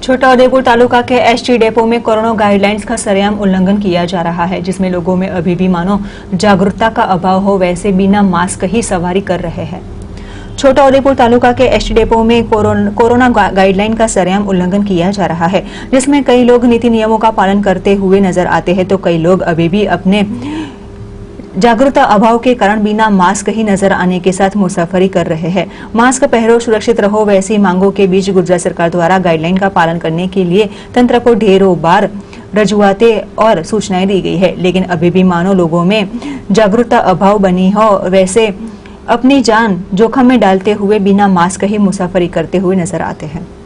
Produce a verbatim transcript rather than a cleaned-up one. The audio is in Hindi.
छोटा उदेपुर तालुका के एसटी डेपो में कोरोना गाइडलाइंस का सरेआम उल्लंघन किया जा रहा है, जिसमें लोगों में अभी भी मानो जागरूकता का अभाव हो वैसे बिना मास्क ही सवारी कर रहे हैं। छोटा उदेपुर तालुका के एसटी डेपो में कोरोना गाइडलाइन का सरेआम उल्लंघन किया जा रहा है, जिसमें कई लोग नीति नियमों का पालन करते हुए नजर आते हैं तो कई लोग अभी भी अपने जागरूकता अभाव के कारण बिना मास्क ही नजर आने के साथ मुसाफरी कर रहे हैं। मास्क पहनो, सुरक्षित रहो वैसी मांगों के बीच गुजरात सरकार द्वारा गाइडलाइन का पालन करने के लिए तंत्र को ढेरों बार रजुआतें और सूचनाएं दी गई है, लेकिन अभी भी मानो लोगों में जागरूकता अभाव बनी हो वैसे अपनी जान जोखिम में डालते हुए बिना मास्क ही मुसाफरी करते हुए नजर आते हैं।